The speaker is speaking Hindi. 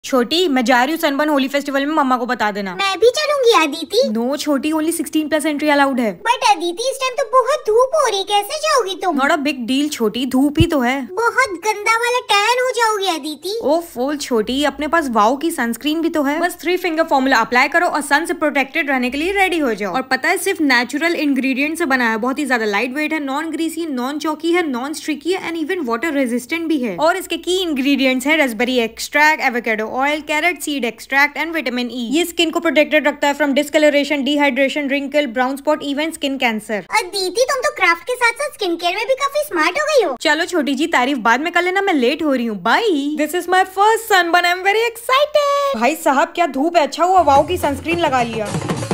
छोटी, मैं जा रही हूँ सनबर्न होली फेस्टिवल में, मम्मा को बता देना। मैं भी चलूंगी अदिति। नो छोटी, ओनली 16+ एंट्री अलाउड है। बट अदिति इस टाइम तो बहुत धूप हो रही, कैसे जाओगी तुम? नॉट अ बिग डील छोटी, धूप ही तो है। बहुत गंदा वाला टैन हो जाओगी अदिति। ओ फुल छोटी, अपने पास वाओ की सनस्क्रीन भी तो है। बस 3 फिंगर फॉर्मूला अप्लाई करो और सन से प्रोटेक्टेड रहने के लिए रेडी हो जाओ। और पता है सिर्फ नेचुरल इंग्रेडिएंट से बना है, बहुत ही ज्यादा लाइट वेट है, नॉन ग्रीसी, नॉन चौकी है, नॉन स्ट्रिकी है एंड इवन वाटर रेजिस्टेंट भी है। और इसके की इंग्रेडिएंट्स है raspberry extract, avocado oil, carrot seed extract and vitamin E. ये स्किन को प्रोटेक्टेड रखता है from discoloration, dehydration, wrinkle, brown spot, even skin cancer. Aditi तुम तो क्राफ्ट के साथ साथ स्किन केयर में भी काफी स्मार्ट हो गई हो। चलो छोटी जी, तारीफ बाद में कर लेना, मैं लेट हो रही हूँ। Bye. This is my first Sunburn, I am very excited. भाई साहब क्या धूप है, अच्छा हुआ वाओ की सनस्क्रीन लगा लिया।